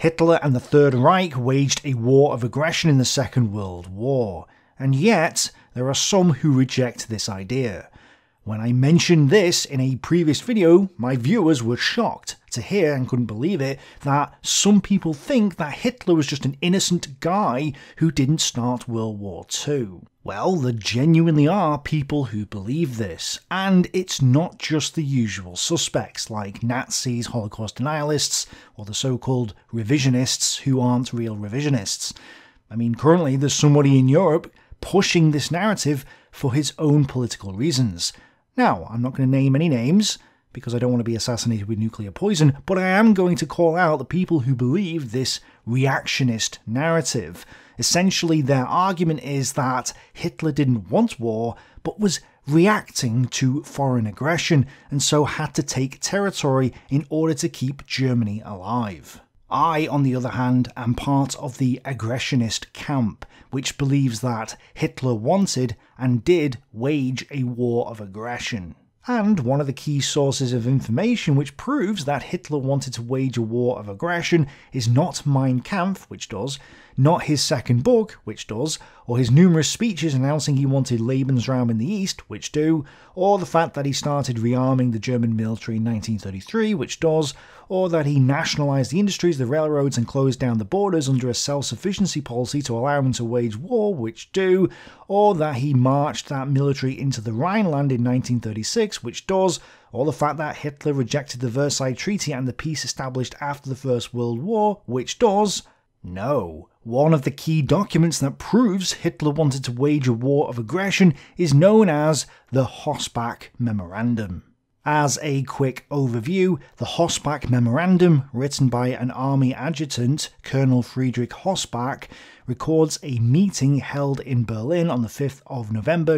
Hitler and the Third Reich waged a war of aggression in the Second World War, and yet there are some who reject this idea. When I mentioned this in a previous video, my viewers were shocked to hear, and couldn't believe it, that some people think that Hitler was just an innocent guy who didn't start World War II. Well, there genuinely are people who believe this, and it's not just the usual suspects like Nazis, Holocaust denialists, or the so-called revisionists who aren't real revisionists. I mean, currently there's somebody in Europe pushing this narrative for his own political reasons. Now, I'm not going to name any names, because I don't want to be assassinated with nuclear poison, but I am going to call out the people who believe this reactionist narrative. Essentially, their argument is that Hitler didn't want war, but was reacting to foreign aggression, and so had to take territory in order to keep Germany alive. I, on the other hand, am part of the aggressionist camp, which believes that Hitler wanted and did wage a war of aggression. And one of the key sources of information which proves that Hitler wanted to wage a war of aggression is not Mein Kampf, which does, not his second book, which does, or his numerous speeches announcing he wanted Lebensraum in the East, which do, or the fact that he started rearming the German military in 1933, which does, or that he nationalised the industries, the railroads, and closed down the borders under a self-sufficiency policy to allow him to wage war, which do, or that he marched that military into the Rhineland in 1936, which does, or the fact that Hitler rejected the Versailles Treaty and the peace established after the First World War, which does. No. One of the key documents that proves Hitler wanted to wage a war of aggression is known as the Hossbach Memorandum. As a quick overview, the Hossbach Memorandum, written by an army adjutant, Colonel Friedrich Hossbach, records a meeting held in Berlin on the 5th of November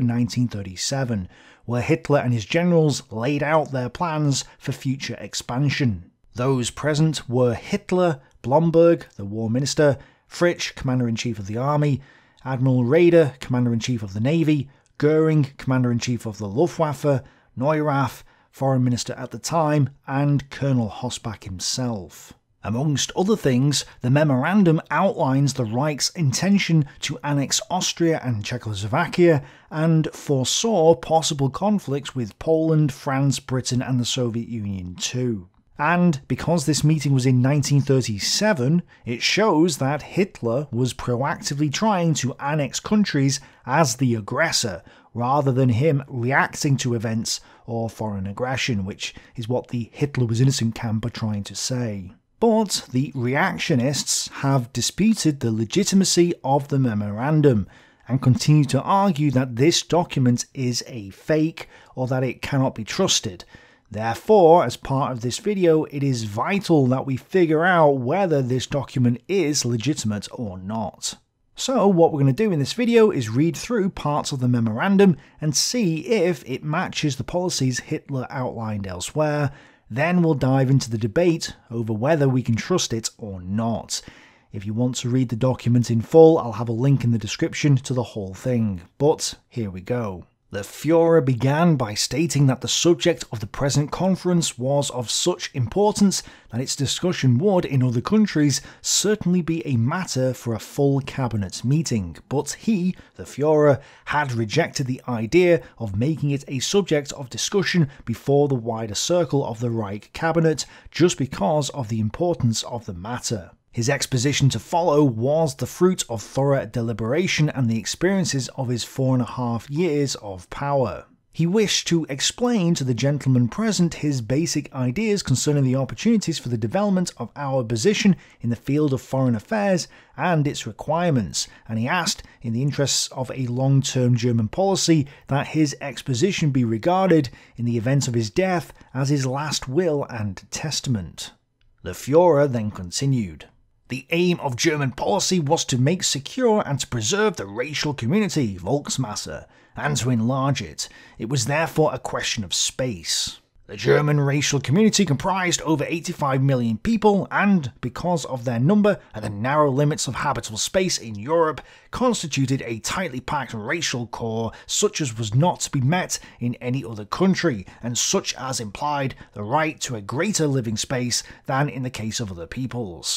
1937, where Hitler and his generals laid out their plans for future expansion. Those present were Hitler, Blomberg, the war minister, Fritsch, commander-in-chief of the army, Admiral Raeder, commander-in-chief of the navy, Goering, commander-in-chief of the Luftwaffe, Neurath, foreign minister at the time, and Colonel Hossbach himself. Amongst other things, the memorandum outlines the Reich's intention to annex Austria and Czechoslovakia, and foresaw possible conflicts with Poland, France, Britain, and the Soviet Union too. And because this meeting was in 1937, it shows that Hitler was proactively trying to annex countries as the aggressor, rather than him reacting to events or foreign aggression, which is what the Hitler was innocent camp are trying to say. But the reactionists have disputed the legitimacy of the memorandum, and continue to argue that this document is a fake, or that it cannot be trusted. Therefore, as part of this video, it is vital that we figure out whether this document is legitimate or not. So what we're going to do in this video is read through parts of the memorandum and see if it matches the policies Hitler outlined elsewhere. Then we'll dive into the debate over whether we can trust it or not. If you want to read the document in full, I'll have a link in the description to the whole thing. But here we go. The Führer began by stating that the subject of the present conference was of such importance that its discussion would, in other countries, certainly be a matter for a full cabinet meeting, but he, the Führer, had rejected the idea of making it a subject of discussion before the wider circle of the Reich cabinet, just because of the importance of the matter. His exposition to follow was the fruit of thorough deliberation and the experiences of his 4.5 years of power. He wished to explain to the gentlemen present his basic ideas concerning the opportunities for the development of our position in the field of foreign affairs and its requirements, and he asked, in the interests of a long-term German policy, that his exposition be regarded, in the event of his death, as his last will and testament. The Führer then continued. The aim of German policy was to make secure and to preserve the racial community, Volksmasse, and to enlarge it. It was therefore a question of space. The German racial community comprised over 85 million people, and because of their number and the narrow limits of habitable space in Europe, constituted a tightly packed racial core such as was not to be met in any other country, and such as implied the right to a greater living space than in the case of other peoples.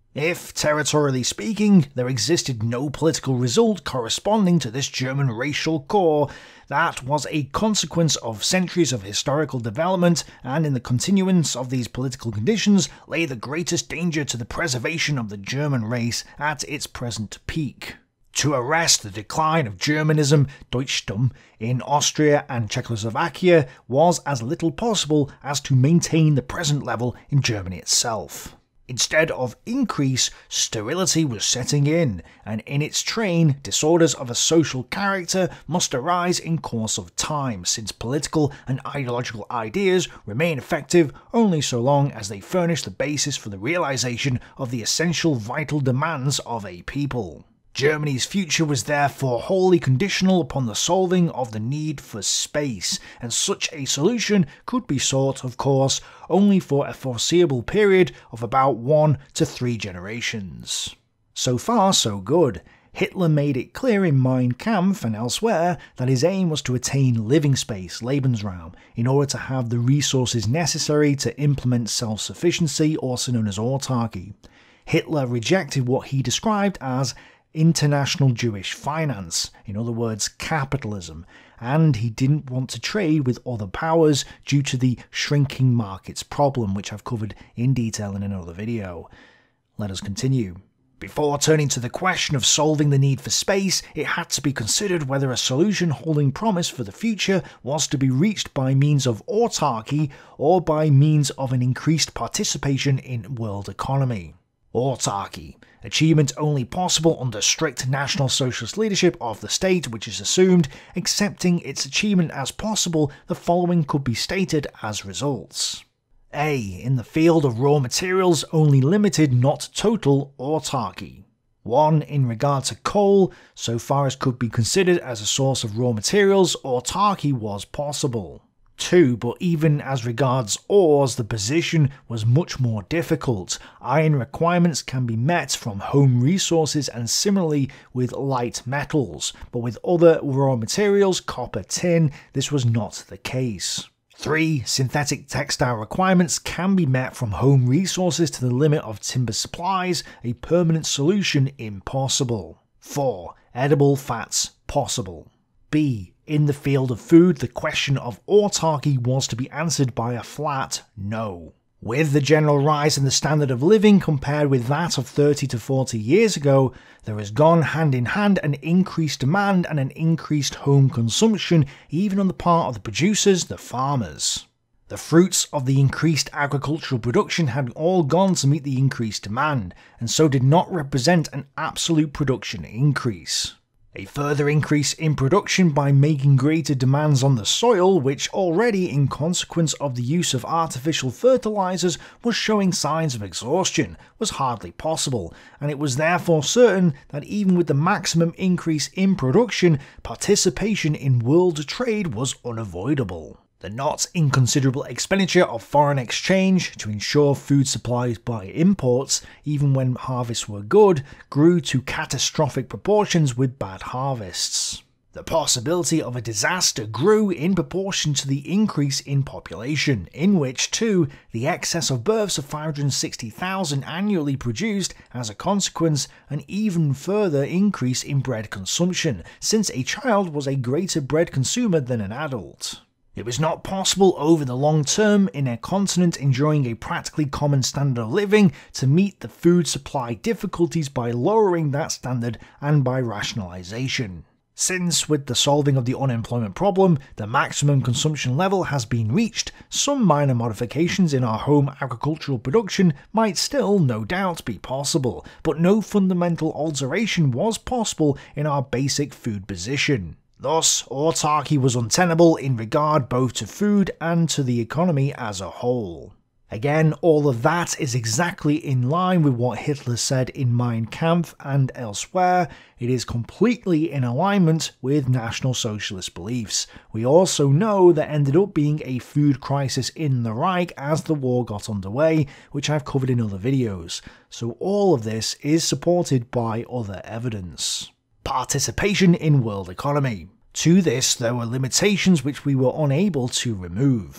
If, territorially speaking, there existed no political result corresponding to this German racial core, that was a consequence of centuries of historical development, and in the continuance of these political conditions lay the greatest danger to the preservation of the German race at its present peak. To arrest the decline of Germanism, Deutschtum, in Austria and Czechoslovakia was as little possible as to maintain the present level in Germany itself. Instead of increase, sterility was setting in, and in its train, disorders of a social character must arise in course of time, since political and ideological ideas remain effective only so long as they furnish the basis for the realization of the essential vital demands of a people. Germany's future was therefore wholly conditional upon the solving of the need for space, and such a solution could be sought, of course, only for a foreseeable period of about 1 to 3 generations. So far, so good. Hitler made it clear in Mein Kampf and elsewhere that his aim was to attain living space, Lebensraum, in order to have the resources necessary to implement self-sufficiency, also known as autarky. Hitler rejected what he described as international Jewish finance, in other words capitalism, and he didn't want to trade with other powers due to the shrinking markets problem, which I've covered in detail in another video. Let us continue. Before turning to the question of solving the need for space, it had to be considered whether a solution holding promise for the future was to be reached by means of autarky or by means of an increased participation in world economy. Autarky. Achievement only possible under strict National Socialist leadership of the state, which is assumed. Accepting its achievement as possible, the following could be stated as results. A. In the field of raw materials, only limited, not total, autarky. 1. In regard to coal, so far as could be considered as a source of raw materials, autarky was possible. 2. But even as regards ores, the position was much more difficult. Iron requirements can be met from home resources and similarly with light metals, but with other raw materials, copper, tin, this was not the case. 3. Synthetic textile requirements can be met from home resources to the limit of timber supplies, a permanent solution impossible. 4. Edible fats possible. B. In the field of food, the question of autarky was to be answered by a flat no. With the general rise in the standard of living compared with that of 30 to 40 years ago, there has gone hand in hand an increased demand and an increased home consumption, even on the part of the producers, the farmers. The fruits of the increased agricultural production had all gone to meet the increased demand, and so did not represent an absolute production increase. A further increase in production by making greater demands on the soil, which already, in consequence of the use of artificial fertilizers, was showing signs of exhaustion, was hardly possible, and it was therefore certain that even with the maximum increase in production, participation in world trade was unavoidable. The not inconsiderable expenditure of foreign exchange to ensure food supplies by imports, even when harvests were good, grew to catastrophic proportions with bad harvests. The possibility of a disaster grew in proportion to the increase in population, in which, too, the excess of births of 560,000 annually produced, as a consequence, an even further increase in bread consumption, since a child was a greater bread consumer than an adult. It was not possible over the long term, in a continent enjoying a practically common standard of living, to meet the food supply difficulties by lowering that standard and by rationalisation. Since, with the solving of the unemployment problem, the maximum consumption level has been reached, some minor modifications in our home agricultural production might still, no doubt, be possible, but no fundamental alteration was possible in our basic food position. Thus, autarky was untenable in regard both to food and to the economy as a whole. Again, all of that is exactly in line with what Hitler said in Mein Kampf and elsewhere. It is completely in alignment with National Socialist beliefs. We also know there ended up being a food crisis in the Reich as the war got underway, which I've covered in other videos. So all of this is supported by other evidence. Participation in world economy. To this, there were limitations which we were unable to remove.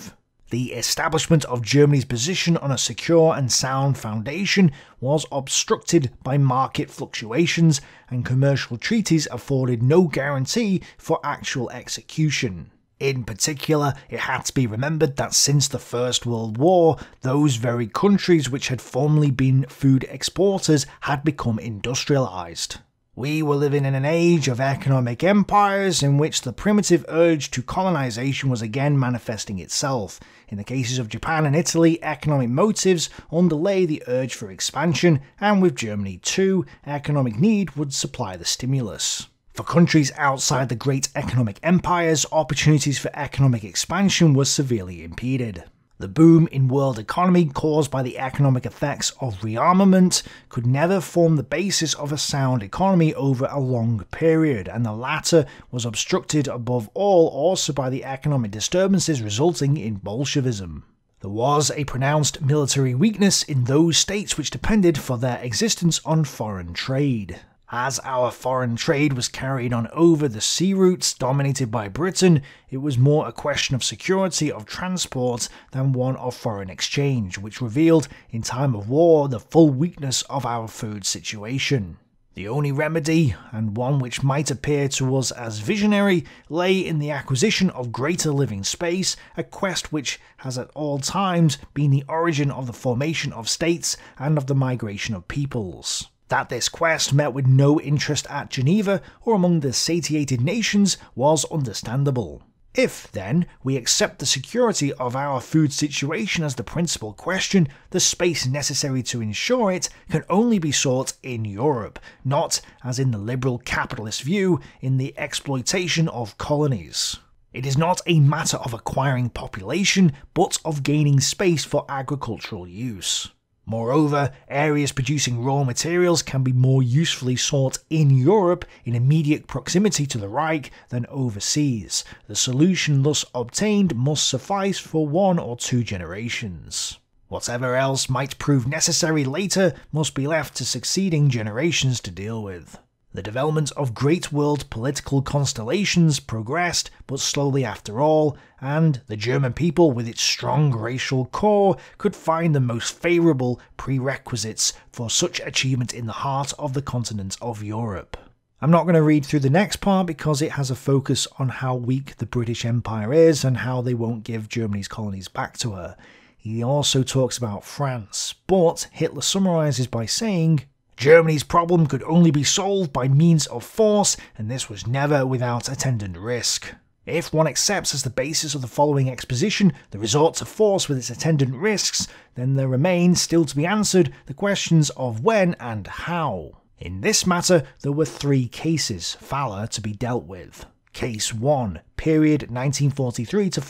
The establishment of Germany's position on a secure and sound foundation was obstructed by market fluctuations, and commercial treaties afforded no guarantee for actual execution. In particular, it had to be remembered that since the First World War, those very countries which had formerly been food exporters had become industrialized. We were living in an age of economic empires in which the primitive urge to colonization was again manifesting itself. In the cases of Japan and Italy, economic motives underlay the urge for expansion, and with Germany too, economic need would supply the stimulus. For countries outside the great economic empires, opportunities for economic expansion were severely impeded. The boom in world economy caused by the economic effects of rearmament could never form the basis of a sound economy over a long period, and the latter was obstructed above all also by the economic disturbances resulting in Bolshevism. There was a pronounced military weakness in those states which depended for their existence on foreign trade. As our foreign trade was carried on over the sea routes dominated by Britain, it was more a question of security of transport than one of foreign exchange, which revealed in time of war the full weakness of our food situation. The only remedy, and one which might appear to us as visionary, lay in the acquisition of greater living space, a quest which has at all times been the origin of the formation of states and of the migration of peoples. That this quest met with no interest at Geneva or among the satiated nations was understandable. If, then, we accept the security of our food situation as the principal question, the space necessary to ensure it can only be sought in Europe, not, as in the liberal capitalist view, in the exploitation of colonies. It is not a matter of acquiring population, but of gaining space for agricultural use. Moreover, areas producing raw materials can be more usefully sought in Europe in immediate proximity to the Reich than overseas. The solution thus obtained must suffice for 1 or 2 generations. Whatever else might prove necessary later must be left to succeeding generations to deal with. The development of great world political constellations progressed, but slowly after all, and the German people with its strong racial core could find the most favourable prerequisites for such achievement in the heart of the continent of Europe. I'm not going to read through the next part because it has a focus on how weak the British Empire is and how they won't give Germany's colonies back to her. He also talks about France, but Hitler summarises by saying, Germany's problem could only be solved by means of force, and this was never without attendant risk. If one accepts as the basis of the following exposition the resort to force with its attendant risks, then there remain, still to be answered, the questions of when and how. In this matter, there were 3 cases, Faller, to be dealt with. Case 1, period 1943 to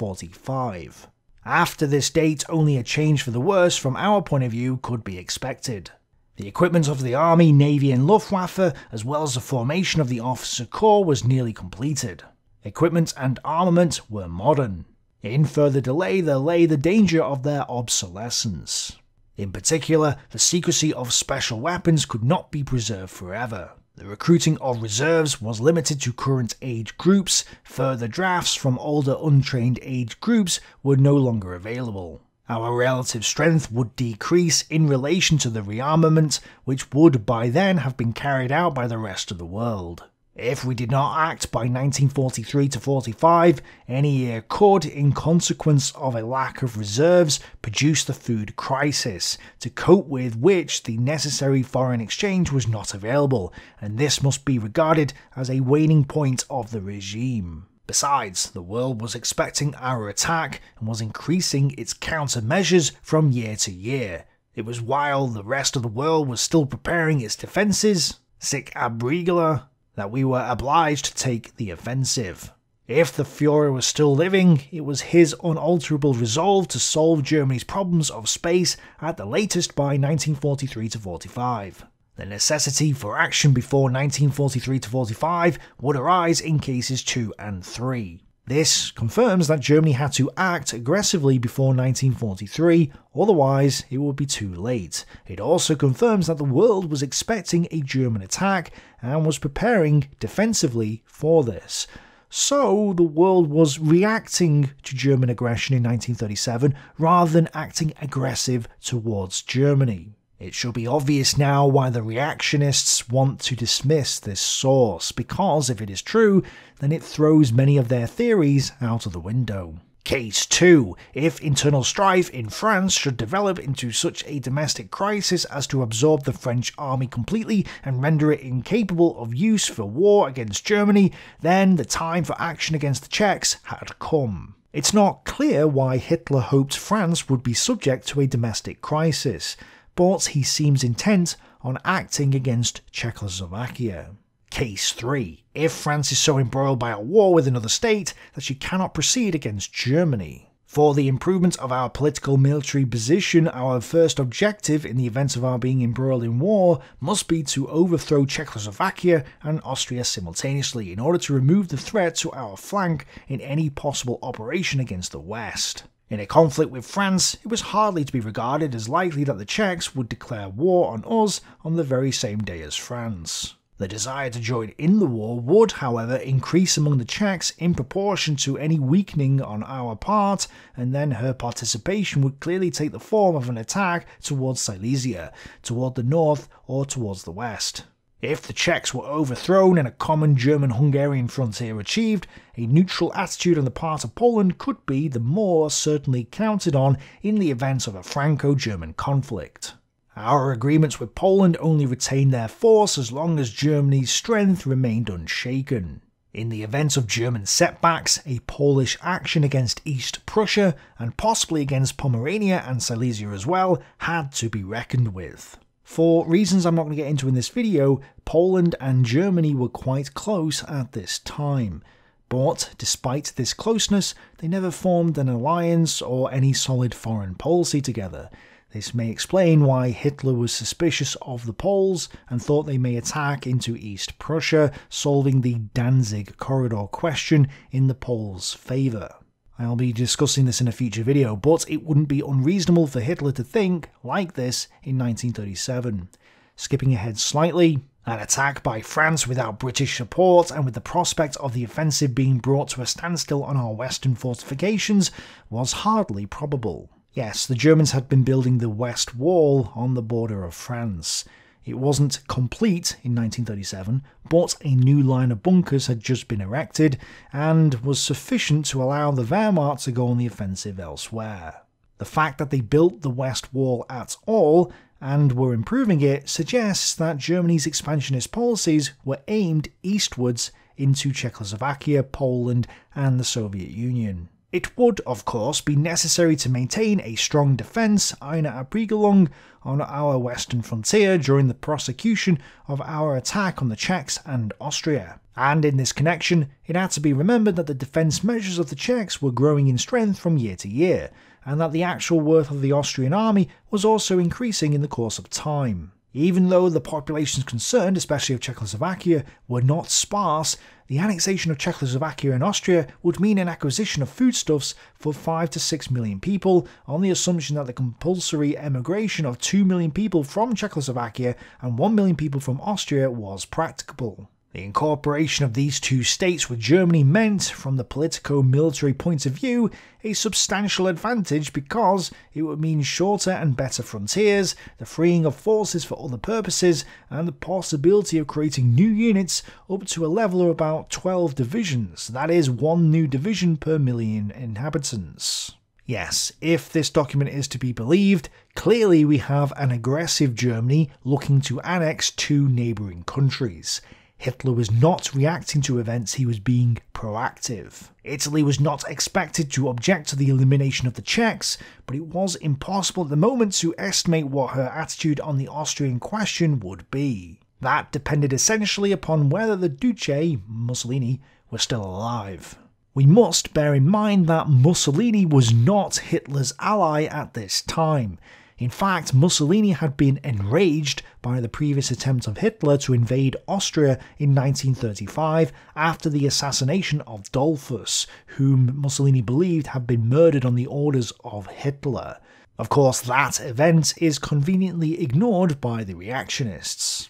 45. After this date, only a change for the worse from our point of view could be expected. The equipment of the Army, Navy and Luftwaffe, as well as the formation of the Officer Corps, was nearly completed. Equipment and armament were modern. In further delay there lay the danger of their obsolescence. In particular, the secrecy of special weapons could not be preserved forever. The recruiting of reserves was limited to current age groups. Further drafts from older untrained age groups were no longer available. Our relative strength would decrease in relation to the rearmament, which would by then have been carried out by the rest of the world. If we did not act by 1943 to 45, any year could, in consequence of a lack of reserves, produce the food crisis, to cope with which the necessary foreign exchange was not available, and this must be regarded as a waning point of the regime. Besides, the world was expecting our attack and was increasing its countermeasures from year to year. It was while the rest of the world was still preparing its defences, sic ab regula, that we were obliged to take the offensive. If the Führer was still living, it was his unalterable resolve to solve Germany's problems of space at the latest by 1943 to 45. The necessity for action before 1943 to 45 would arise in cases 2 and 3. This confirms that Germany had to act aggressively before 1943, otherwise it would be too late. It also confirms that the world was expecting a German attack and was preparing defensively for this. So the world was reacting to German aggression in 1937 rather than acting aggressive towards Germany. It should be obvious now why the reactionists want to dismiss this source, because if it is true, then it throws many of their theories out of the window. Case 2. If internal strife in France should develop into such a domestic crisis as to absorb the French army completely and render it incapable of use for war against Germany, then the time for action against the Czechs had come. It's not clear why Hitler hoped France would be subject to a domestic crisis, but he seems intent on acting against Czechoslovakia. Case 3. If France is so embroiled by a war with another state that she cannot proceed against Germany. For the improvement of our political military position, our first objective in the event of our being embroiled in war must be to overthrow Czechoslovakia and Austria simultaneously in order to remove the threat to our flank in any possible operation against the West. In a conflict with France, it was hardly to be regarded as likely that the Czechs would declare war on us on the very same day as France. The desire to join in the war would, however, increase among the Czechs in proportion to any weakening on our part, and then her participation would clearly take the form of an attack towards Silesia, toward the north or towards the west. If the Czechs were overthrown and a common German-Hungarian frontier achieved, a neutral attitude on the part of Poland could be the more certainly counted on in the event of a Franco-German conflict. Our agreements with Poland only retained their force as long as Germany's strength remained unshaken. In the event of German setbacks, a Polish action against East Prussia, and possibly against Pomerania and Silesia as well, had to be reckoned with. For reasons I'm not going to get into in this video, Poland and Germany were quite close at this time. But despite this closeness, they never formed an alliance or any solid foreign policy together. This may explain why Hitler was suspicious of the Poles and thought they may attack into East Prussia, solving the Danzig corridor question in the Poles' favour. I'll be discussing this in a future video, but it wouldn't be unreasonable for Hitler to think like this in 1937. Skipping ahead slightly, an attack by France without British support and with the prospect of the offensive being brought to a standstill on our western fortifications was hardly probable. Yes, the Germans had been building the West Wall on the border of France. It wasn't complete in 1937, but a new line of bunkers had just been erected, and was sufficient to allow the Wehrmacht to go on the offensive elsewhere. The fact that they built the West Wall at all, and were improving it, suggests that Germany's expansionist policies were aimed eastwards into Czechoslovakia, Poland, and the Soviet Union. It would, of course, be necessary to maintain a strong defence, eine Abriegelung, on our western frontier during the prosecution of our attack on the Czechs and Austria. And in this connection, it had to be remembered that the defence measures of the Czechs were growing in strength from year to year, and that the actual worth of the Austrian army was also increasing in the course of time. Even though the populations concerned, especially of Czechoslovakia, were not sparse, the annexation of Czechoslovakia and Austria would mean an acquisition of foodstuffs for 5 to 6 million people, on the assumption that the compulsory emigration of 2 million people from Czechoslovakia and 1 million people from Austria was practicable. The incorporation of these two states with Germany meant, from the politico-military point of view, a substantial advantage because it would mean shorter and better frontiers, the freeing of forces for other purposes, and the possibility of creating new units up to a level of about 12 divisions, that is, 1 new division per million inhabitants. Yes, if this document is to be believed, clearly we have an aggressive Germany looking to annex 2 neighbouring countries. Hitler was not reacting to events, he was being proactive. Italy was not expected to object to the elimination of the Czechs, but it was impossible at the moment to estimate what her attitude on the Austrian question would be. That depended essentially upon whether the Duce, Mussolini, was still alive. We must bear in mind that Mussolini was not Hitler's ally at this time. In fact, Mussolini had been enraged by the previous attempt of Hitler to invade Austria in 1935 after the assassination of Dollfuss, whom Mussolini believed had been murdered on the orders of Hitler. Of course, that event is conveniently ignored by the reactionists.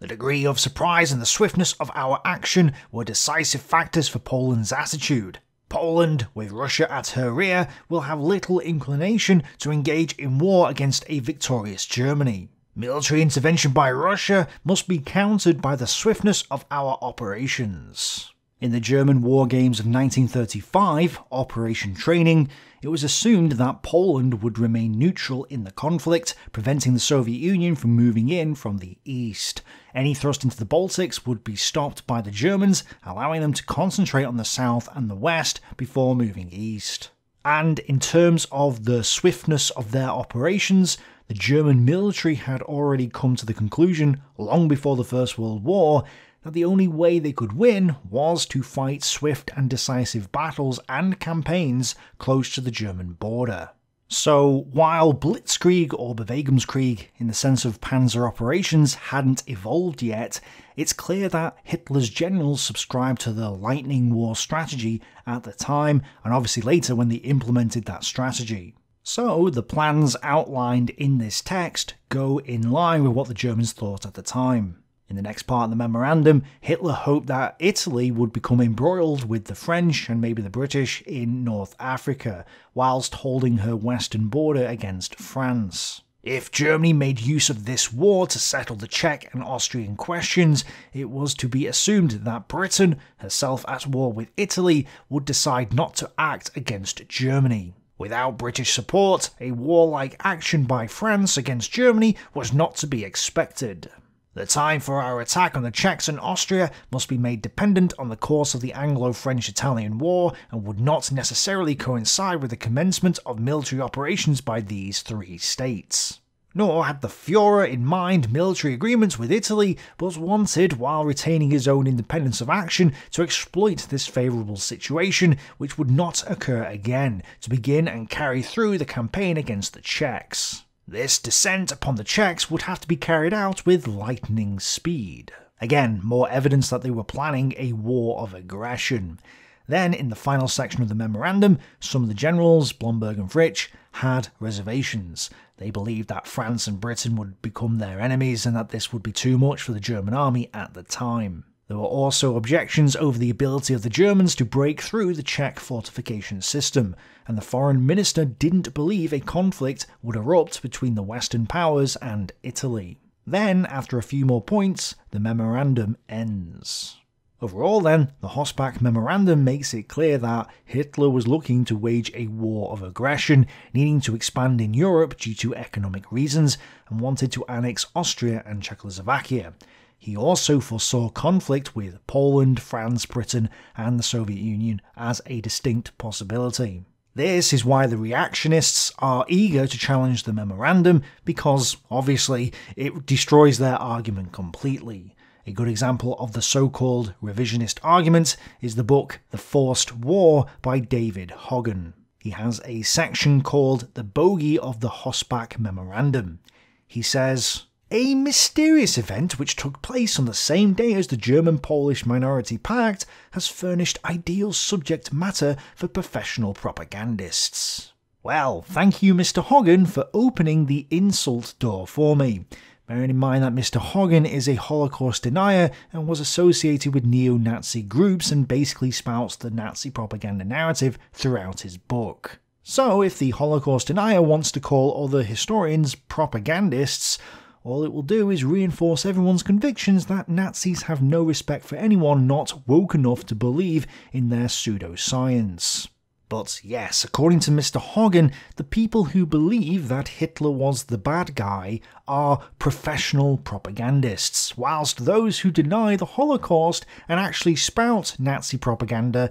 The degree of surprise and the swiftness of our action were decisive factors for Poland's attitude. Poland, with Russia at her rear, will have little inclination to engage in war against a victorious Germany. Military intervention by Russia must be countered by the swiftness of our operations. In the German war games of 1935, Operation Training, it was assumed that Poland would remain neutral in the conflict, preventing the Soviet Union from moving in from the east. Any thrust into the Baltics would be stopped by the Germans, allowing them to concentrate on the south and the west before moving east. And in terms of the swiftness of their operations, the German military had already come to the conclusion, long before the First World War, that the only way they could win was to fight swift and decisive battles and campaigns close to the German border. So, while Blitzkrieg or Bewegungskrieg in the sense of panzer operations hadn't evolved yet, it's clear that Hitler's generals subscribed to the Lightning War strategy at the time, and obviously later when they implemented that strategy. So, the plans outlined in this text go in line with what the Germans thought at the time. In the next part of the memorandum, Hitler hoped that Italy would become embroiled with the French and maybe the British in North Africa, whilst holding her western border against France. If Germany made use of this war to settle the Czech and Austrian questions, it was to be assumed that Britain, herself at war with Italy, would decide not to act against Germany. Without British support, a warlike action by France against Germany was not to be expected. The time for our attack on the Czechs and Austria must be made dependent on the course of the Anglo-French-Italian War and would not necessarily coincide with the commencement of military operations by these three states. Nor had the Führer in mind military agreements with Italy, but wanted, while retaining his own independence of action, to exploit this favourable situation, which would not occur again, to begin and carry through the campaign against the Czechs. This descent upon the Czechs would have to be carried out with lightning speed. Again, more evidence that they were planning a war of aggression. Then, in the final section of the memorandum, some of the generals, Blomberg and Fritsch, had reservations. They believed that France and Britain would become their enemies and that this would be too much for the German army at the time. There were also objections over the ability of the Germans to break through the Czech fortification system, and the foreign minister didn't believe a conflict would erupt between the Western powers and Italy. Then, after a few more points, the memorandum ends. Overall then, the Hossbach Memorandum makes it clear that Hitler was looking to wage a war of aggression, needing to expand in Europe due to economic reasons, and wanted to annex Austria and Czechoslovakia. He also foresaw conflict with Poland, France, Britain, and the Soviet Union as a distinct possibility. This is why the reactionists are eager to challenge the memorandum, because, obviously, it destroys their argument completely. A good example of the so-called revisionist argument is the book The Forced War by David Hoggan. He has a section called The Bogey of the Hossbach Memorandum. He says, "A mysterious event which took place on the same day as the German-Polish Minority Pact has furnished ideal subject matter for professional propagandists." Well, thank you Mr. Hoggan for opening the insult door for me. Bearing in mind that Mr. Hoggan is a Holocaust denier and was associated with neo-Nazi groups and basically spouts the Nazi propaganda narrative throughout his book. So if the Holocaust denier wants to call other historians propagandists, all it will do is reinforce everyone's convictions that Nazis have no respect for anyone not woke enough to believe in their pseudoscience. But yes, according to Mr. Hoggan, the people who believe that Hitler was the bad guy are professional propagandists, whilst those who deny the Holocaust and actually spout Nazi propaganda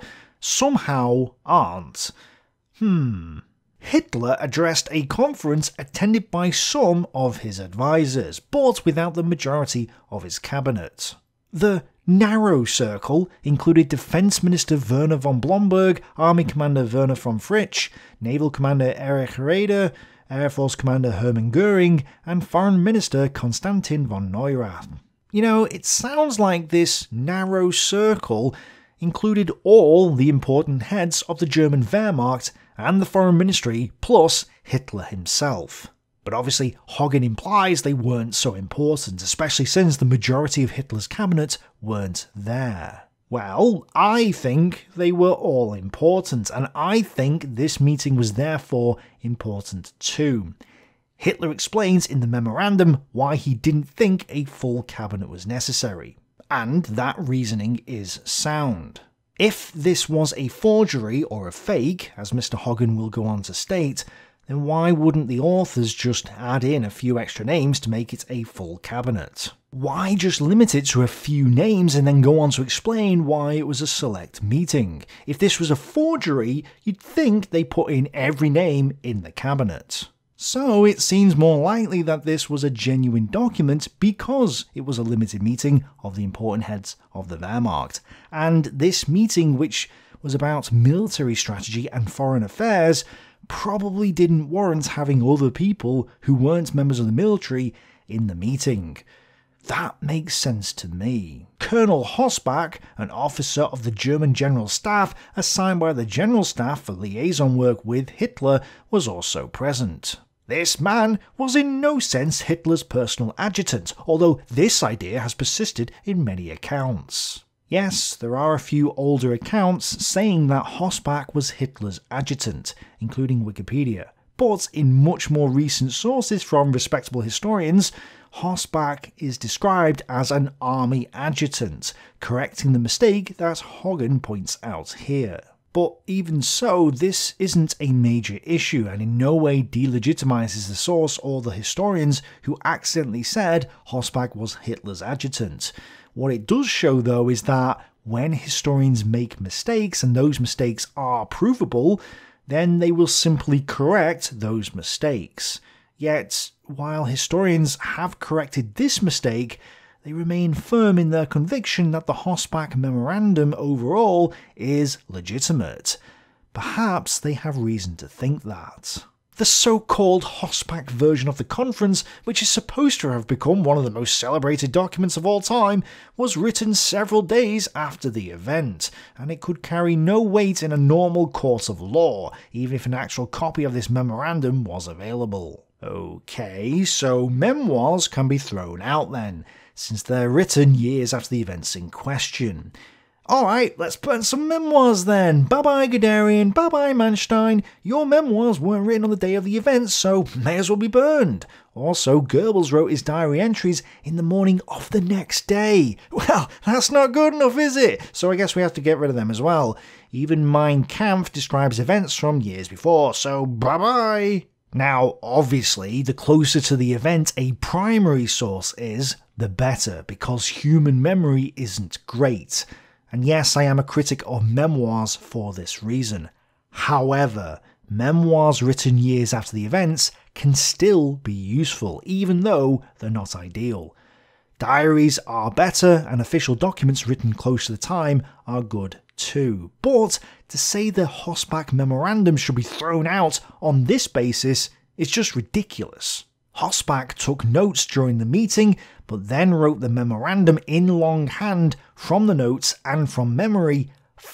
somehow aren't. Hitler addressed a conference attended by some of his advisors, but without the majority of his cabinet. The narrow circle included Defense Minister Werner von Blomberg, Army Commander Werner von Fritsch, Naval Commander Erich Raeder, Air Force Commander Hermann Göring, and Foreign Minister Konstantin von Neurath. You know, it sounds like this narrow circle included all the important heads of the German Wehrmacht and the Foreign Ministry, plus Hitler himself. But obviously, Hogan implies they weren't so important, especially since the majority of Hitler's cabinet weren't there. Well, I think they were all important, and I think this meeting was therefore important too. Hitler explains in the memorandum why he didn't think a full cabinet was necessary, and that reasoning is sound. If this was a forgery or a fake, as Mr. Hogan will go on to state, then why wouldn't the authors just add in a few extra names to make it a full cabinet? Why just limit it to a few names and then go on to explain why it was a select meeting? If this was a forgery, you'd think they put in every name in the cabinet. So it seems more likely that this was a genuine document because it was a limited meeting of the important heads of the Wehrmacht. And this meeting, which was about military strategy and foreign affairs, probably didn't warrant having other people who weren't members of the military in the meeting. That makes sense to me. Colonel Hossbach, an officer of the German General Staff assigned by the General Staff for liaison work with Hitler, was also present. This man was in no sense Hitler's personal adjutant, although this idea has persisted in many accounts. Yes, there are a few older accounts saying that Hossbach was Hitler's adjutant, including Wikipedia, but in much more recent sources from respectable historians, Hossbach is described as an army adjutant, correcting the mistake that Hogan points out here. But even so, this isn't a major issue and in no way delegitimizes the source or the historians who accidentally said Hossbach was Hitler's adjutant. What it does show, though, is that when historians make mistakes, and those mistakes are provable, then they will simply correct those mistakes. Yet, while historians have corrected this mistake, they remain firm in their conviction that the Hossbach Memorandum overall is legitimate. Perhaps they have reason to think that. The so-called Hossbach version of the conference, which is supposed to have become one of the most celebrated documents of all time, was written several days after the event, and it could carry no weight in a normal court of law, even if an actual copy of this memorandum was available. Okay, so memoirs can be thrown out then, since they're written years after the events in question. Alright, let's burn some memoirs then. Bye-bye Guderian, bye-bye Manstein. Your memoirs weren't written on the day of the event, so may as well be burned. Also, Goebbels wrote his diary entries in the morning of the next day. Well, that's not good enough, is it? So I guess we have to get rid of them as well. Even Mein Kampf describes events from years before, so bye-bye. Now, obviously, the closer to the event a primary source is, the better, because human memory isn't great. And yes, I am a critic of memoirs for this reason. However, memoirs written years after the events can still be useful, even though they're not ideal. Diaries are better, and official documents written close to the time are good too. But to say the Hossbach Memorandum should be thrown out on this basis is just ridiculous. Hossbach took notes during the meeting, but then wrote the memorandum in longhand from the notes and from memory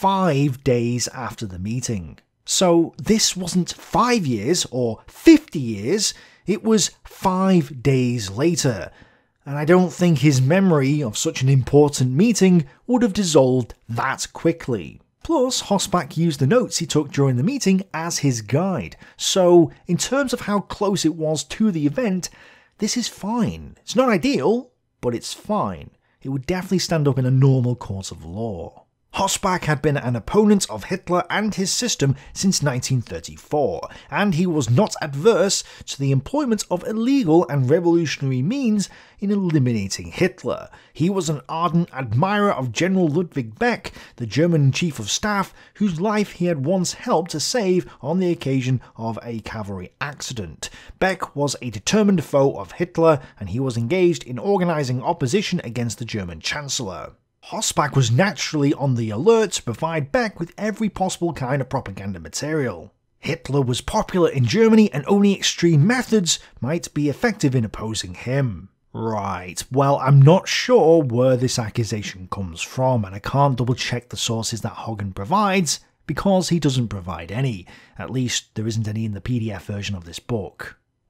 5 days after the meeting. So this wasn't 5 years or 50 years, it was 5 days later. And I don't think his memory of such an important meeting would have dissolved that quickly. Plus, Hossbach used the notes he took during the meeting as his guide, so in terms of how close it was to the event, this is fine. It's not ideal, but it's fine. It would definitely stand up in a normal court of law. Hossbach had been an opponent of Hitler and his system since 1934, and he was not adverse to the employment of illegal and revolutionary means in eliminating Hitler. He was an ardent admirer of General Ludwig Beck, the German Chief of Staff, whose life he had once helped to save on the occasion of a cavalry accident. Beck was a determined foe of Hitler, and he was engaged in organising opposition against the German Chancellor. Hossbach was naturally on the alert to provide Beck with every possible kind of propaganda material. Hitler was popular in Germany and only extreme methods might be effective in opposing him. Right, well, I'm not sure where this accusation comes from, and I can't double check the sources that Hogan provides, because he doesn't provide any. At least there isn't any in the PDF version of this book.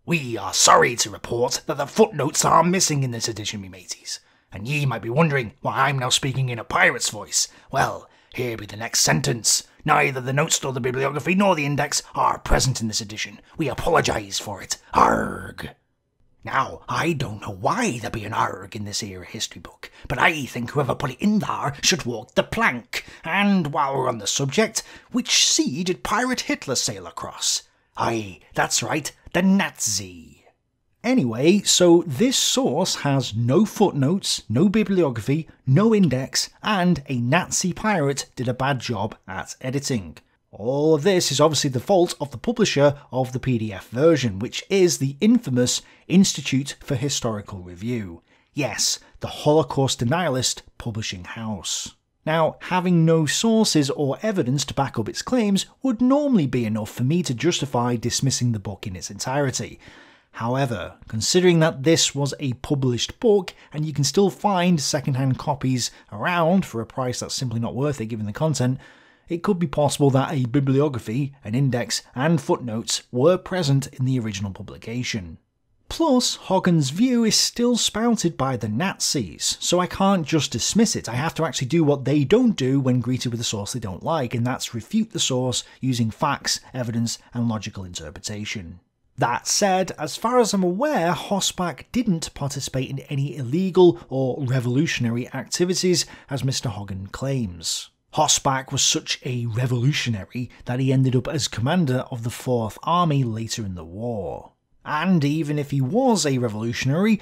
We are sorry to report that the footnotes are missing in this edition, me mateys. And ye might be wondering why I'm now speaking in a pirate's voice. Well, here be the next sentence. Neither the notes nor the bibliography nor the index are present in this edition. We apologise for it. Arg. Now, I don't know why there be an arg in this here history book, but I think whoever put it in there should walk the plank. And while we're on the subject, which sea did Pirate Hitler sail across? Aye, that's right, the Nazi. Anyway, so this source has no footnotes, no bibliography, no index, and a Nazi pirate did a bad job at editing. All of this is obviously the fault of the publisher of the PDF version, which is the infamous Institute for Historical Review. Yes, the Holocaust Denialist publishing house. Now, having no sources or evidence to back up its claims would normally be enough for me to justify dismissing the book in its entirety. However, considering that this was a published book and you can still find second-hand copies around for a price that's simply not worth it given the content, it could be possible that a bibliography, an index, and footnotes were present in the original publication. Plus, Hoggen's view is still spouted by the Nazis, so I can't just dismiss it. I have to actually do what they don't do when greeted with a source they don't like, and that's refute the source using facts, evidence, and logical interpretation. That said, as far as I'm aware, Hossbach didn't participate in any illegal or revolutionary activities, as Mr. Hoggen claims. Hossbach was such a revolutionary that he ended up as commander of the 4th Army later in the war. And even if he was a revolutionary,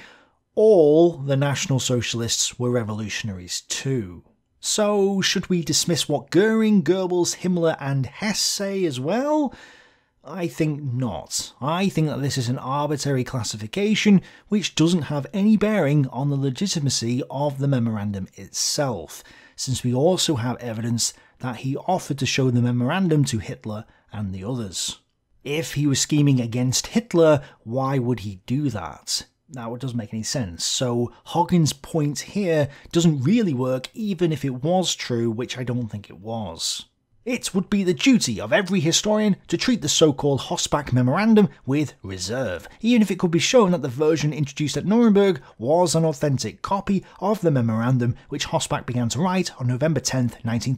all the National Socialists were revolutionaries too. So should we dismiss what Goering, Goebbels, Himmler and Hess say as well? I think not. I think that this is an arbitrary classification which doesn't have any bearing on the legitimacy of the memorandum itself, since we also have evidence that he offered to show the memorandum to Hitler and the others. If he was scheming against Hitler, why would he do that? Now, it doesn't make any sense, so Hoggen's point here doesn't really work even if it was true, which I don't think it was. It would be the duty of every historian to treat the so-called Hossbach Memorandum with reserve, even if it could be shown that the version introduced at Nuremberg was an authentic copy of the memorandum which Hossbach began to write on November 10th,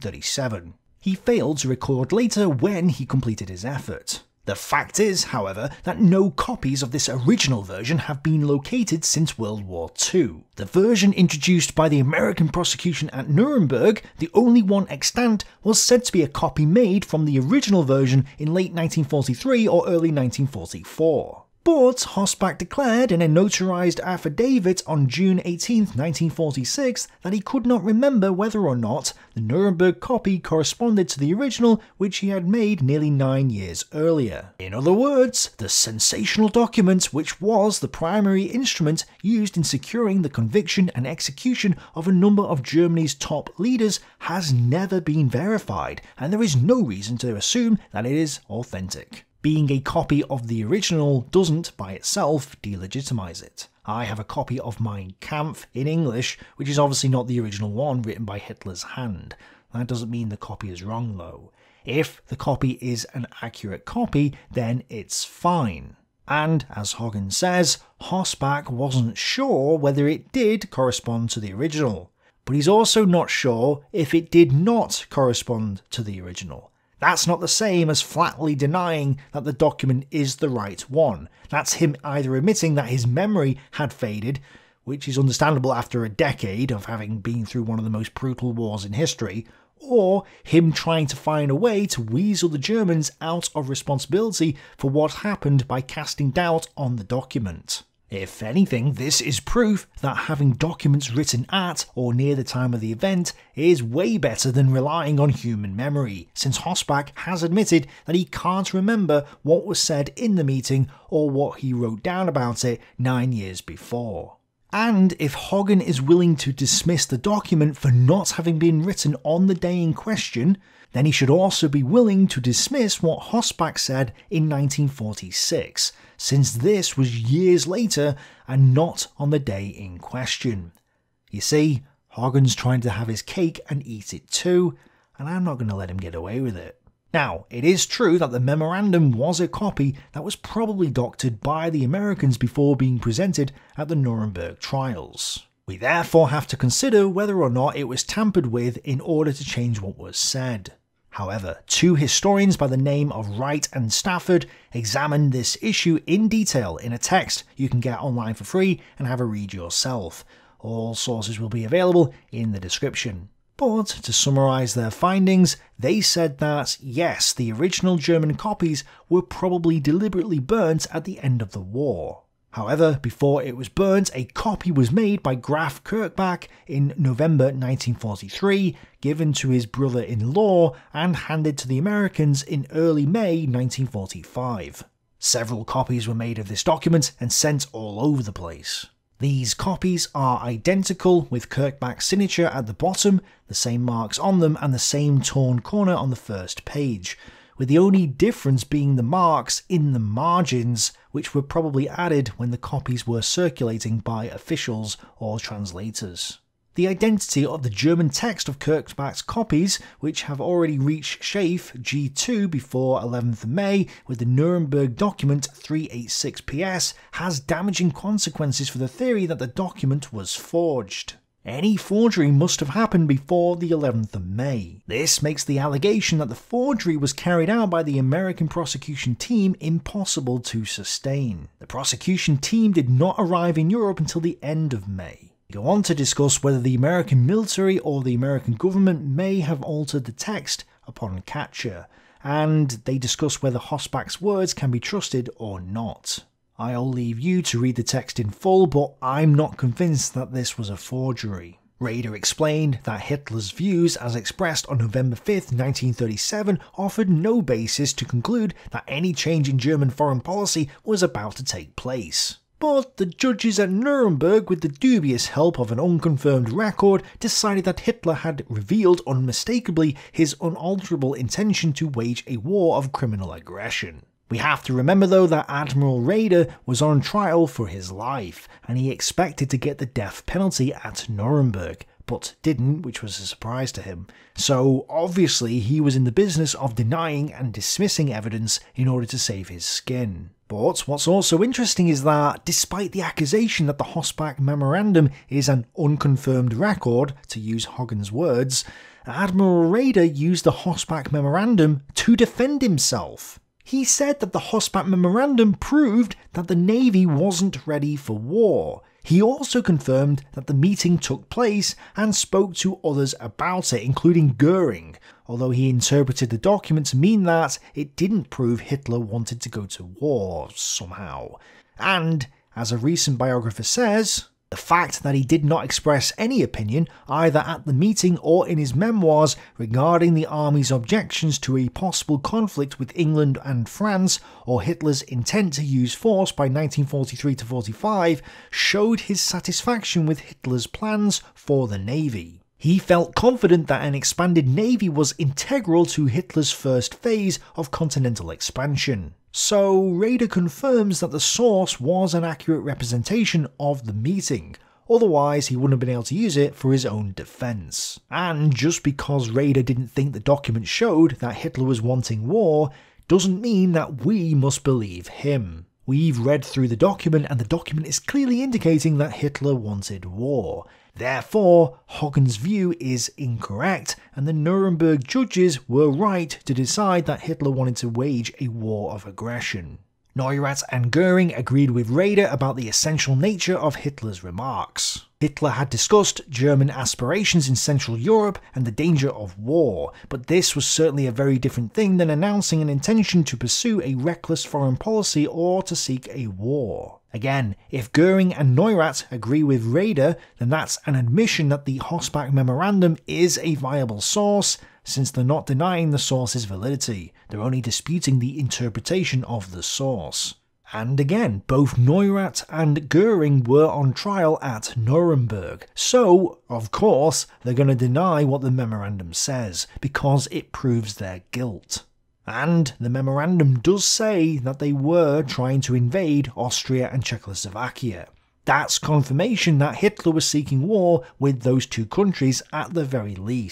1937. He failed to record later when he completed his effort. The fact is, however, that no copies of this original version have been located since World War II. The version introduced by the American prosecution at Nuremberg, the only one extant, was said to be a copy made from the original version in late 1943 or early 1944. But Hossbach declared in a notarized affidavit on June 18, 1946 that he could not remember whether or not the Nuremberg copy corresponded to the original which he had made nearly 9 years earlier. In other words, the sensational document which was the primary instrument used in securing the conviction and execution of a number of Germany's top leaders has never been verified, and there is no reason to assume that it is authentic. Being a copy of the original doesn't, by itself, delegitimize it. I have a copy of Mein Kampf in English, which is obviously not the original one written by Hitler's hand. That doesn't mean the copy is wrong though. If the copy is an accurate copy, then it's fine. And, as Hoggen says, Hossbach wasn't sure whether it did correspond to the original. But he's also not sure if it did not correspond to the original. That's not the same as flatly denying that the document is the right one. That's him either admitting that his memory had faded, which is understandable after a decade of having been through one of the most brutal wars in history, or him trying to find a way to weasel the Germans out of responsibility for what happened by casting doubt on the document. If anything, this is proof that having documents written at or near the time of the event is way better than relying on human memory, since Hossbach has admitted that he can't remember what was said in the meeting or what he wrote down about it 9 years before. And if Hoggen is willing to dismiss the document for not having been written on the day in question, then he should also be willing to dismiss what Hossbach said in 1946, since this was years later and not on the day in question. You see, Hoggen's trying to have his cake and eat it too, and I'm not going to let him get away with it. Now, it is true that the memorandum was a copy that was probably doctored by the Americans before being presented at the Nuremberg trials. We therefore have to consider whether or not it was tampered with in order to change what was said. However, two historians by the name of Wright and Stafford examined this issue in detail in a text you can get online for free and have a read yourself. All sources will be available in the description. But to summarise their findings, they said that, yes, the original German copies were probably deliberately burnt at the end of the war. However, before it was burnt, a copy was made by Graf Kirchbach in November 1943, given to his brother-in-law, and handed to the Americans in early May 1945. Several copies were made of this document and sent all over the place. These copies are identical, with Kirchbach's signature at the bottom, the same marks on them, and the same torn corner on the first page, with the only difference being the marks in the margins, which were probably added when the copies were circulating by officials or translators. The identity of the German text of Kirchbach's copies, which have already reached Schaef G2 before 11th May with the Nuremberg document 386 PS, has damaging consequences for the theory that the document was forged. Any forgery must have happened before the 11th of May. This makes the allegation that the forgery was carried out by the American prosecution team impossible to sustain. The prosecution team did not arrive in Europe until the end of May. They go on to discuss whether the American military or the American government may have altered the text upon capture, and they discuss whether Hossbach's words can be trusted or not. I'll leave you to read the text in full, but I'm not convinced that this was a forgery. Raeder explained that Hitler's views as expressed on November 5th, 1937 offered no basis to conclude that any change in German foreign policy was about to take place. But the judges at Nuremberg, with the dubious help of an unconfirmed record, decided that Hitler had revealed unmistakably his unalterable intention to wage a war of criminal aggression. We have to remember though that Admiral Raeder was on trial for his life, and he expected to get the death penalty at Nuremberg, but didn't, which was a surprise to him. So obviously he was in the business of denying and dismissing evidence in order to save his skin. But what's also interesting is that, despite the accusation that the Hossbach Memorandum is an unconfirmed record, to use Hoggen's words, Admiral Raeder used the Hossbach Memorandum to defend himself. He said that the Hossbach Memorandum proved that the Navy wasn't ready for war. He also confirmed that the meeting took place and spoke to others about it, including Goering, although he interpreted the document to mean that it didn't prove Hitler wanted to go to war somehow. And, as a recent biographer says, the fact that he did not express any opinion, either at the meeting or in his memoirs, regarding the army's objections to a possible conflict with England and France, or Hitler's intent to use force by 1943-45, showed his satisfaction with Hitler's plans for the Navy. He felt confident that an expanded navy was integral to Hitler's first phase of continental expansion. So Raeder confirms that the source was an accurate representation of the meeting, otherwise he wouldn't have been able to use it for his own defence. And just because Raeder didn't think the document showed that Hitler was wanting war, doesn't mean that we must believe him. We've read through the document and the document is clearly indicating that Hitler wanted war. Therefore, Hoggen's view is incorrect, and the Nuremberg judges were right to decide that Hitler wanted to wage a war of aggression. Neurath and Goering agreed with Raeder about the essential nature of Hitler's remarks. Hitler had discussed German aspirations in Central Europe and the danger of war, but this was certainly a very different thing than announcing an intention to pursue a reckless foreign policy or to seek a war. Again, if Goering and Neurath agree with Raeder, then that's an admission that the Hossbach Memorandum is a viable source, since they're not denying the source's validity, they're only disputing the interpretation of the source. And again, both Neurath and Goering were on trial at Nuremberg, so, of course, they're going to deny what the memorandum says, because it proves their guilt. And the memorandum does say that they were trying to invade Austria and Czechoslovakia. That's confirmation that Hitler was seeking war with those two countries at the very least.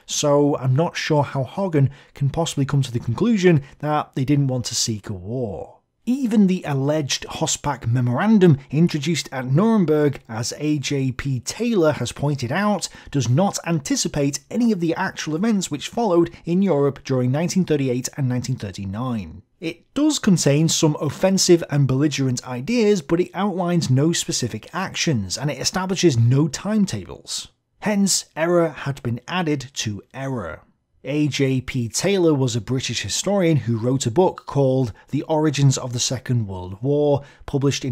so I'm not sure how Hagen can possibly come to the conclusion that they didn't want to seek a war. Even the alleged Hossbach Memorandum introduced at Nuremberg, as A.J.P. Taylor has pointed out, does not anticipate any of the actual events which followed in Europe during 1938 and 1939. It does contain some offensive and belligerent ideas, but it outlines no specific actions, and it establishes no timetables. Hence, error had been added to error. A.J.P. Taylor was a British historian who wrote a book called The Origins of the Second World War, published in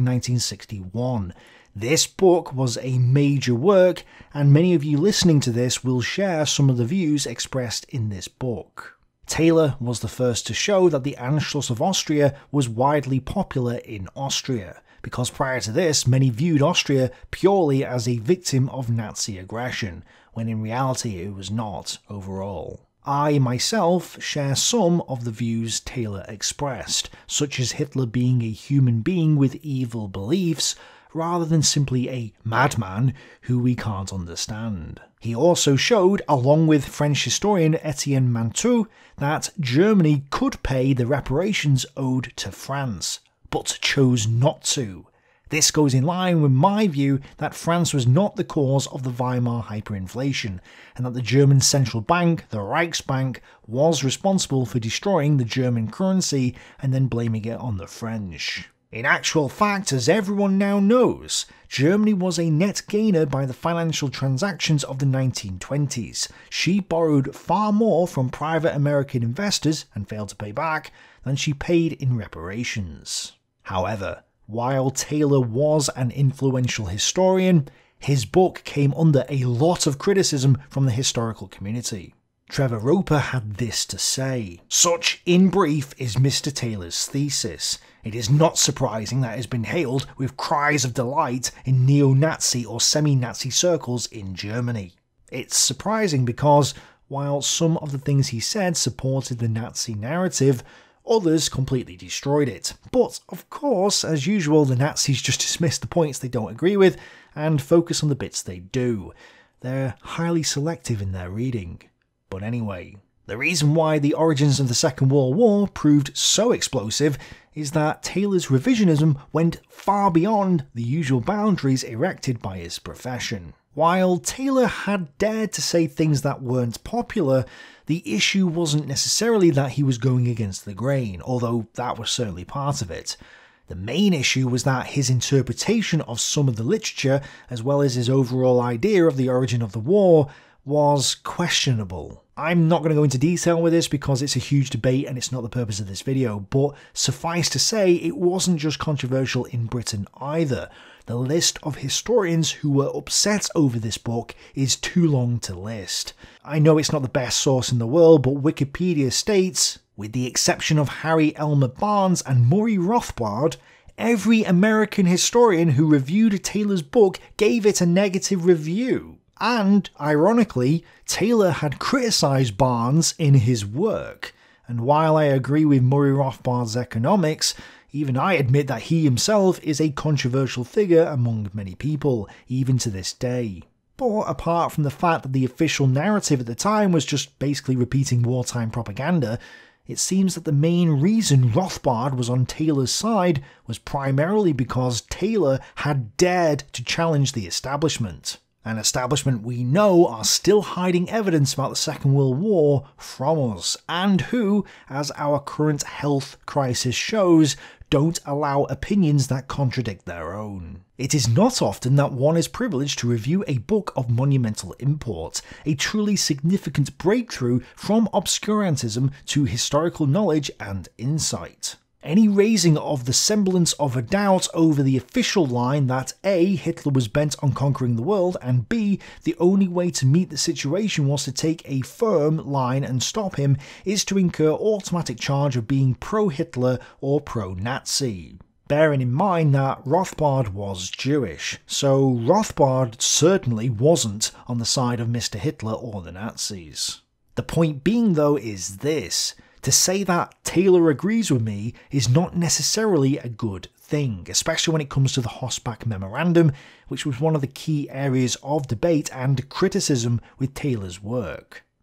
1961. This book was a major work, and many of you listening to this will share some of the views expressed in this book. Taylor was the first to show that the Anschluss of Austria was widely popular in Austria, because prior to this, many viewed Austria purely as a victim of Nazi aggression, when in reality it was not overall. I myself share some of the views Taylor expressed, such as Hitler being a human being with evil beliefs, rather than simply a madman who we can't understand. He also showed, along with French historian Etienne Mantoux, that Germany could pay the reparations owed to France, but chose not to. This goes in line with my view that France was not the cause of the Weimar hyperinflation, and that the German central bank, the Reichsbank, was responsible for destroying the German currency and then blaming it on the French. In actual fact, as everyone now knows, Germany was a net gainer by the financial transactions of the 1920s. She borrowed far more from private American investors, and failed to pay back, than she paid in reparations. However, while Taylor was an influential historian, his book came under a lot of criticism from the historical community. Trevor Roper had this to say: "Such, in brief, is Mr. Taylor's thesis. It is not surprising that it has been hailed with cries of delight in neo-Nazi or semi-Nazi circles in Germany." It's surprising because, while some of the things he said supported the Nazi narrative, others completely destroyed it. But, of course, as usual, the Nazis just dismiss the points they don't agree with and focus on the bits they do. They're highly selective in their reading. But anyway, the reason why the origins of the Second World War proved so explosive is that Taylor's revisionism went far beyond the usual boundaries erected by his profession. While Taylor had dared to say things that weren't popular, the issue wasn't necessarily that he was going against the grain, although that was certainly part of it. The main issue was that his interpretation of some of the literature, as well as his overall idea of the origin of the war, was questionable. I'm not going to go into detail with this because it's a huge debate and it's not the purpose of this video, but suffice to say, it wasn't just controversial in Britain either. The list of historians who were upset over this book is too long to list. I know it's not the best source in the world, but Wikipedia states, with the exception of Harry Elmer Barnes and Murray Rothbard, every American historian who reviewed Taylor's book gave it a negative review. And, ironically, Taylor had criticised Barnes in his work. And while I agree with Murray Rothbard's economics, even I admit that he himself is a controversial figure among many people, even to this day. But apart from the fact that the official narrative at the time was just basically repeating wartime propaganda, it seems that the main reason Rothbard was on Taylor's side was primarily because Taylor had dared to challenge the establishment. An establishment we know are still hiding evidence about the Second World War from us, and who, as our current health crisis shows, don't allow opinions that contradict their own. It is not often that one is privileged to review a book of monumental import, a truly significant breakthrough from obscurantism to historical knowledge and insight. Any raising of the semblance of a doubt over the official line that A. Hitler was bent on conquering the world, and B. the only way to meet the situation was to take a firm line and stop him, is to incur automatic charge of being pro-Hitler or pro-Nazi. Bearing in mind that Rothbard was Jewish, so Rothbard certainly wasn't on the side of Mr. Hitler or the Nazis. The point being though is this: to say that Taylor agrees with me is not necessarily a good thing, especially when it comes to the Hossbach Memorandum, which was one of the key areas of debate and criticism with Taylor's work.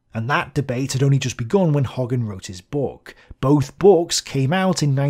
And that debate had only just begun when Hoggen wrote his book. Both books came out in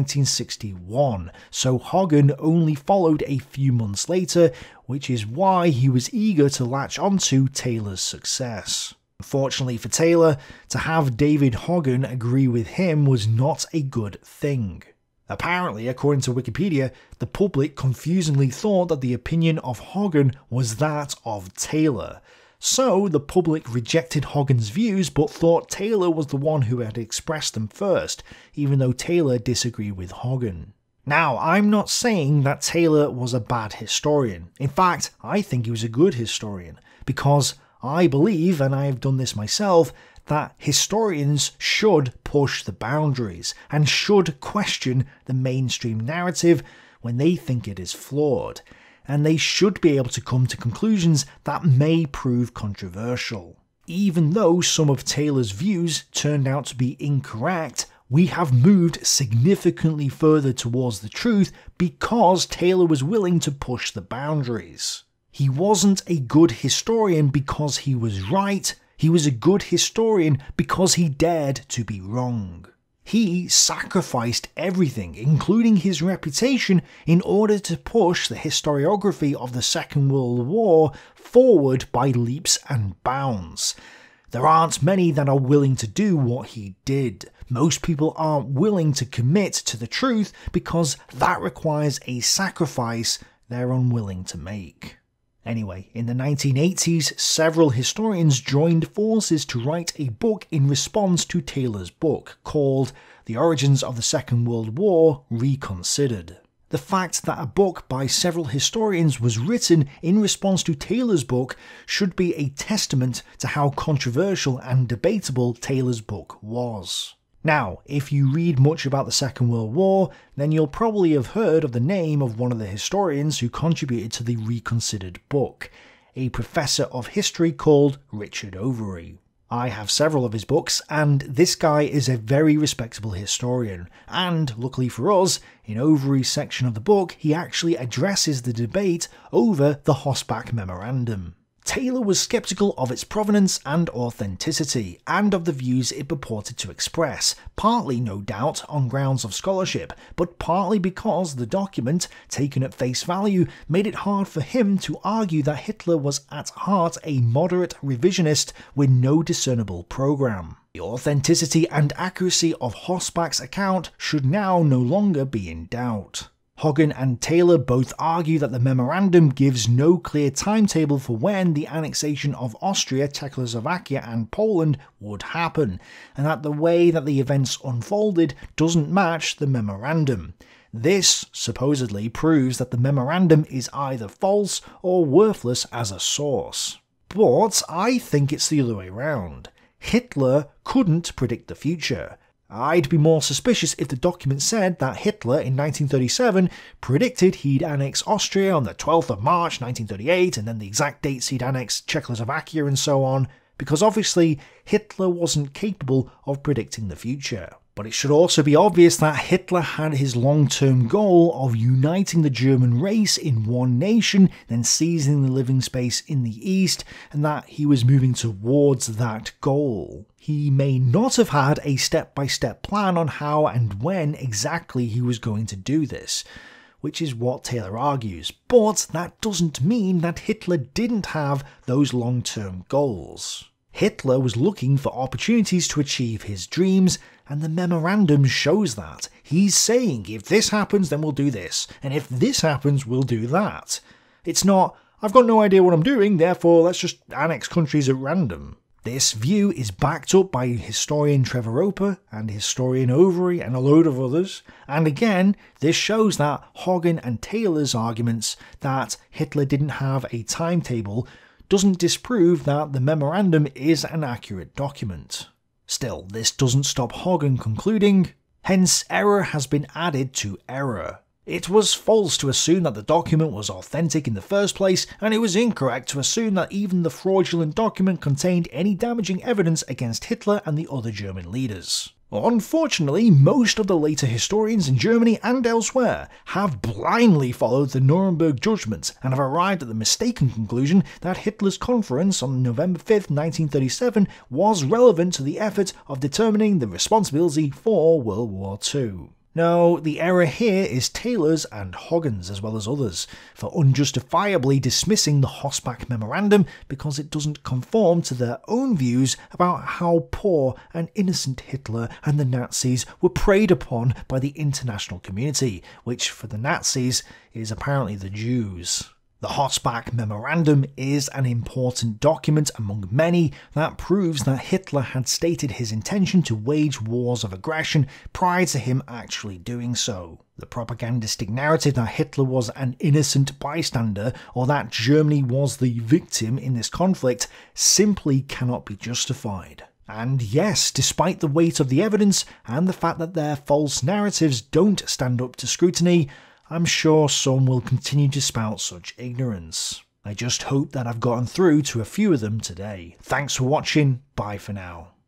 1961, so Hoggen only followed a few months later, which is why he was eager to latch onto Taylor's success. Unfortunately for Taylor, to have David Hoggen agree with him was not a good thing. Apparently, according to Wikipedia, the public confusingly thought that the opinion of Hoggen was that of Taylor. So the public rejected Hoggen's views but thought Taylor was the one who had expressed them first, even though Taylor disagreed with Hoggen. Now, I'm not saying that Taylor was a bad historian. In fact, I think he was a good historian, because I believe, and I have done this myself, that historians should push the boundaries and should question the mainstream narrative when they think it is flawed, and they should be able to come to conclusions that may prove controversial. Even though some of Taylor's views turned out to be incorrect, we have moved significantly further towards the truth because Taylor was willing to push the boundaries. He wasn't a good historian because he was right. He was a good historian because he dared to be wrong. He sacrificed everything, including his reputation, in order to push the historiography of the Second World War forward by leaps and bounds. There aren't many that are willing to do what he did. Most people aren't willing to commit to the truth because that requires a sacrifice they're unwilling to make. Anyway, in the 1980s, several historians joined forces to write a book in response to Taylor's book, called The Origins of the Second World War Reconsidered. The fact that a book by several historians was written in response to Taylor's book should be a testament to how controversial and debatable Taylor's book was. Now, if you read much about the Second World War, then you'll probably have heard of the name of one of the historians who contributed to the Reconsidered book, a professor of history called Richard Overy. I have several of his books, and this guy is a very respectable historian, and luckily for us, in Overy's section of the book, he actually addresses the debate over the Hossbach Memorandum. Taylor was sceptical of its provenance and authenticity, and of the views it purported to express, partly, no doubt, on grounds of scholarship, but partly because the document, taken at face value, made it hard for him to argue that Hitler was at heart a moderate revisionist with no discernible programme. The authenticity and accuracy of Hossbach's account should now no longer be in doubt. Hoggen and Taylor both argue that the memorandum gives no clear timetable for when the annexation of Austria, Czechoslovakia and Poland would happen, and that the way that the events unfolded doesn't match the memorandum. This, supposedly, proves that the memorandum is either false or worthless as a source. But I think it's the other way around. Hitler couldn't predict the future. I'd be more suspicious if the document said that Hitler in 1937 predicted he'd annex Austria on the 12th of March 1938 and then the exact dates he'd annex Czechoslovakia and so on, because obviously Hitler wasn't capable of predicting the future. But it should also be obvious that Hitler had his long-term goal of uniting the German race in one nation, then seizing the living space in the East, and that he was moving towards that goal. He may not have had a step-by-step plan on how and when exactly he was going to do this, which is what Taylor argues, but that doesn't mean that Hitler didn't have those long-term goals. Hitler was looking for opportunities to achieve his dreams, and the memorandum shows that. He's saying, if this happens, then we'll do this, and if this happens, we'll do that. It's not, I've got no idea what I'm doing, therefore let's just annex countries at random. This view is backed up by historian Trevor Roper and historian Overy and a load of others, and again, this shows that Hoggen and Taylor's arguments that Hitler didn't have a timetable doesn't disprove that the memorandum is an accurate document. Still, this doesn't stop Hoggen concluding, hence error has been added to error. It was false to assume that the document was authentic in the first place, and it was incorrect to assume that even the fraudulent document contained any damaging evidence against Hitler and the other German leaders. Unfortunately, most of the later historians in Germany and elsewhere have blindly followed the Nuremberg judgment and have arrived at the mistaken conclusion that Hitler's conference on November 5th, 1937 was relevant to the effort of determining the responsibility for World War II. No, the error here is Taylor's and Hoggen's, as well as others, for unjustifiably dismissing the Hossbach Memorandum because it doesn't conform to their own views about how poor and innocent Hitler and the Nazis were preyed upon by the international community, which for the Nazis is apparently the Jews. The Hossbach Memorandum is an important document among many that proves that Hitler had stated his intention to wage wars of aggression prior to him actually doing so. The propagandistic narrative that Hitler was an innocent bystander or that Germany was the victim in this conflict simply cannot be justified. And yes, despite the weight of the evidence and the fact that their false narratives don't stand up to scrutiny, I'm sure some will continue to spout such ignorance. I just hope that I've gotten through to a few of them today. Thanks for watching, bye for now.